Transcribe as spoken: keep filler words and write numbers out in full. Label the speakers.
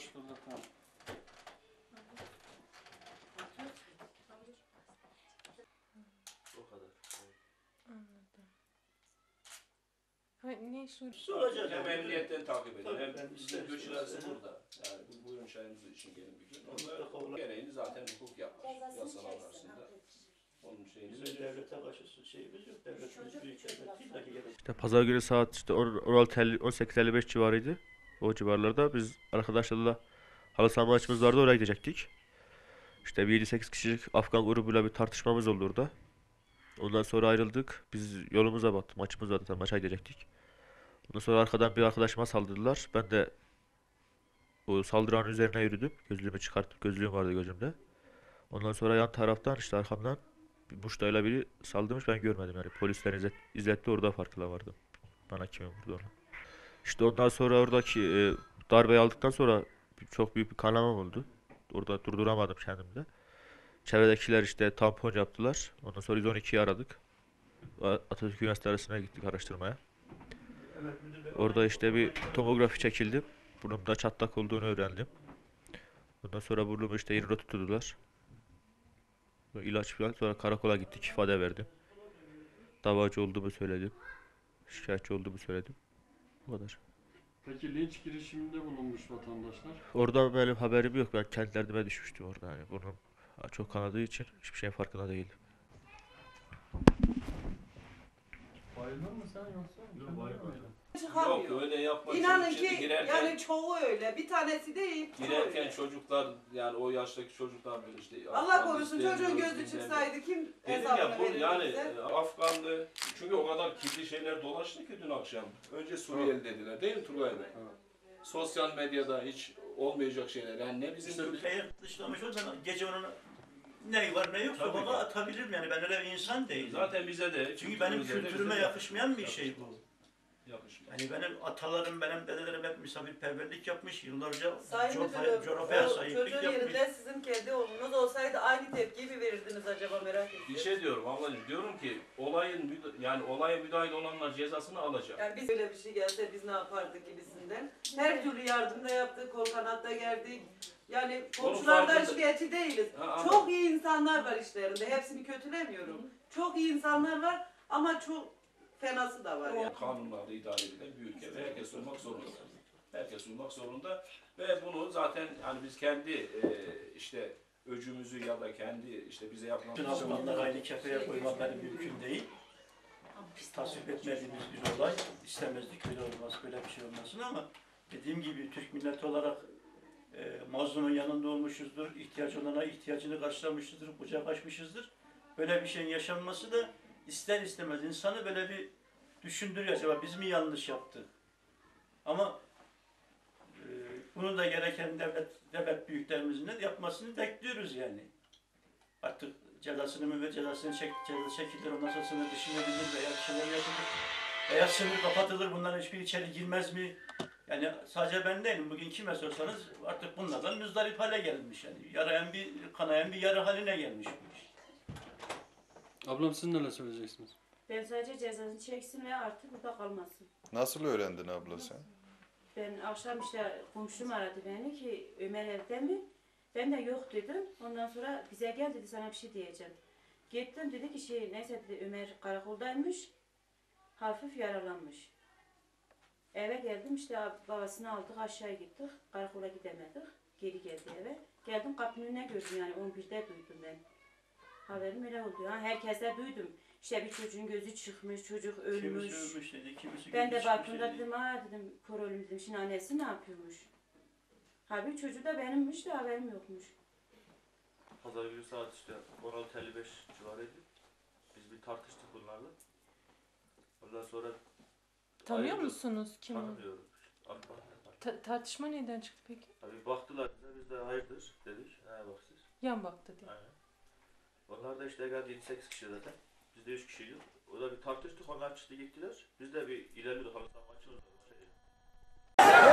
Speaker 1: Hoş bulduk.
Speaker 2: O kadar.
Speaker 3: Anladım. Ha, ne soru?
Speaker 4: Soracağız.
Speaker 2: Hem emniyetten takip edin,
Speaker 4: Tabii,
Speaker 2: hem
Speaker 4: ben
Speaker 2: sizin
Speaker 4: isterim,
Speaker 2: göçülerse
Speaker 4: isterim.
Speaker 2: burada. Yani bu buyurun çayımızı için gelin bir gün.
Speaker 4: Mutlaka
Speaker 2: Onlar
Speaker 4: olur.
Speaker 2: gereğini zaten hukuk yapar. Yasalar arasında. Onun şeyini
Speaker 4: Bizim devlete karşı şeyimiz yok. Devletimiz büyük devlet değil. Lakin gerek.
Speaker 5: İşte pazar günü saat işte on altı on sekiz elli beş civarıydı. O civarlarda biz arkadaşlarla halı saha maçımız vardı, oraya gidecektik. İşte bir yedi sekiz kişilik Afgan grubuyla bir tartışmamız oldu orada. Ondan sonra ayrıldık. Biz yolumuza baktık. Maçımız vardı, maça gidecektik. Ondan sonra arkadan bir arkadaşıma saldırdılar. Ben de o saldıranın üzerine yürüdüm. Gözlüğümü çıkarttım. Gözlüğüm vardı gözümde. Ondan sonra yan taraftan işte arkamdan bir muştayla biri saldırmış, ben görmedim yani. Polisler izlet, izletti, orada farkına vardım. Bana kimin vurdu onu. İşte ondan sonra oradaki e, darbeyi aldıktan sonra çok büyük bir kanamam oldu. Orada durduramadım kendimde. Çevredekiler işte tampon yaptılar. Ondan sonra yüz on ikiyi aradık. A- Atatürk Üniversitesi arasına gittik araştırmaya.
Speaker 4: Evet, müdür bey.
Speaker 5: Orada işte bir tomografi çekildim. Burnumda çatlak olduğunu öğrendim. Ondan sonra burnumu işte iğne tuttular. Sonra ilaç falan, sonra karakola gittik, ifade verdim. Davacı olduğumu söyledim. Şikayetçi olduğumu söyledim. Bu kadar.
Speaker 1: Peki linç girişiminde bulunmuş vatandaşlar.
Speaker 5: Orada benim haberim yok. Ben kendi derdime düşmüştüm orada. Yani burnum çok kanadığı için hiçbir şeyin farkında değildim.
Speaker 1: Bayıldın mı sen yoksa?
Speaker 2: Yok, bayılmadım.
Speaker 6: Çıkamıyor.
Speaker 2: Yok öyle yapma.
Speaker 6: İnanın
Speaker 2: Çocuk şimdi
Speaker 6: ki
Speaker 2: girerken,
Speaker 6: yani çoğu öyle. Bir tanesi değil. çoğu
Speaker 2: girerken
Speaker 6: öyle.
Speaker 2: çocuklar, yani o yaştaki çocuklar böyle işte.
Speaker 6: Allah
Speaker 2: Afgan
Speaker 6: korusun
Speaker 2: istemiyoruz,
Speaker 6: çocuğun gözü
Speaker 2: bilmem ne.
Speaker 6: çıksaydı kim
Speaker 2: Dedim
Speaker 6: hesabını
Speaker 2: ya bu
Speaker 6: verirdi
Speaker 2: yani
Speaker 6: bize?
Speaker 2: e, Afganlı, çünkü o kadar kirli şeyler dolaştı ki dün akşam. Önce Suriyeli dediler değil mi Turgay Bey? Sosyal medyada hiç olmayacak şeyler. Yani ne bizim
Speaker 4: İşte eğer dışlamış olsam gece onun ne var ne yok
Speaker 2: Tabii
Speaker 4: sokağa
Speaker 2: ki.
Speaker 4: atabilirim yani. Ben öyle bir insan değilim.
Speaker 2: zaten bize de,
Speaker 4: Çünkü benim
Speaker 2: kültürümüze de,
Speaker 4: kültürüme
Speaker 2: bize de
Speaker 4: yakışmayan bir şey bu.
Speaker 2: yakışmıyor.
Speaker 4: Yani benim atalarım, benim dedelerim hep misafirperverlik yapmış. Yıllarca
Speaker 6: Sayın
Speaker 4: coğrafya,
Speaker 6: Müdürüm,
Speaker 4: coğrafyaya
Speaker 6: o
Speaker 4: sahiplik
Speaker 6: çocuğun
Speaker 4: yapmış.
Speaker 6: yerinde sizin kendi oğlunuz olsaydı aynı tepkiyi mi verirdiniz acaba, merak ettim.
Speaker 2: Bir şey diyorum ablacığım, diyorum ki olayın müda- yani olaya müdahil olanlar cezasını alacak.
Speaker 6: Yani biz böyle bir şey gelse biz ne yapardık gibisinden. Her türlü yardım da yaptık, kol kanatta geldik. Yani komşulardan
Speaker 2: farkında-
Speaker 6: şikayetçi değiliz.
Speaker 2: Ha, anladım.
Speaker 6: Çok iyi insanlar var işlerinde, hepsini kötülemiyorum. Çok iyi insanlar var ama çok fenası da var yani.
Speaker 2: Kanunlarla idare edilen bir ülke ve herkes olmak zorunda. Herkes olmak zorunda ve bunu zaten hani biz kendi e, işte öcümüzü ya da kendi işte bize yapılan
Speaker 4: Bütün Afganları aynı kefeye koymak benim mümkün değil. Tasvip etmediğimiz bir olay. İstemezdik öyle olmaz, böyle bir şey olmasın ama dediğim gibi Türk milleti olarak e, mazlumun yanında olmuşuzdur, ihtiyaç olana ihtiyacını karşılamışızdır, kucak açmışızdır. Böyle bir şeyin yaşanması da ister istemez insanı böyle bir düşündürüyor. Acaba biz mi yanlış yaptık? Ama e, bunu da gereken devlet, devlet büyüklerimizin de yapmasını bekliyoruz yani. Artık cezasını mı ve cezasını çek, cezası çekilir, ondan sonra sınır dışı edilir veya bir şeyler yapılır. Veya sınır kapatılır, bunların hiçbir içeri girmez mi? Yani sadece ben değilim, bugün kime sorsanız artık bunlardan müzdarip hale gelmiş. Yani yarayan bir, kanayan bir yara haline gelmiş bu iş.
Speaker 1: Ablam siz neler söyleyeceksiniz?
Speaker 7: Ben sadece cezasını çeksin ve artık burada kalmasın.
Speaker 8: Nasıl öğrendin abla sen?
Speaker 7: Ben akşam işte komşum aradı beni ki Ömer evde mi? Ben de yok dedim. Ondan sonra bize gel dedi, sana bir şey diyeceğim. Gittim, dedi ki şey neyse dedi, Ömer karakoldaymış. Hafif yaralanmış. Eve geldim, işte babasını aldık, aşağı gittik. Karakola gidemedik. Geri geldi eve. Geldim, kapının önüne gördüm, yani on birde duydum ben. Haberim öyle oldu. Ha, herkese duydum. İşte bir çocuğun gözü çıkmış, çocuk ölmüş.
Speaker 4: Kimisi ölmüş dedi, kimisi
Speaker 7: Ben de
Speaker 4: gözü
Speaker 7: baktığımda
Speaker 4: çıkmış dedi.
Speaker 7: dedim, aa dedim, kör ölüm dedim, şimdi annesi ne yapıyormuş? Halbuki çocuğu da benimmiş de haberim yokmuş.
Speaker 5: Pazar günü saat işte on altı elli beş civarıydı. Biz bir tartıştık bunlarla. Ondan sonra
Speaker 3: Tanıyor
Speaker 5: ayrıldık.
Speaker 3: musunuz kim? o?
Speaker 5: Tanımıyorum. Akban.
Speaker 3: Ta- tartışma neden çıktı peki?
Speaker 5: Tabii baktılar bize, biz de hayırdır dedik. He bak siz.
Speaker 3: Yan baktı diye.
Speaker 5: Aynen. Onlar da işte geldi yedi sekiz kişi zaten. Biz de üç kişiydik. O da bir tartıştık, onlar çıktı gittiler. Biz de bir ilerledik, halı saha maçı oldu.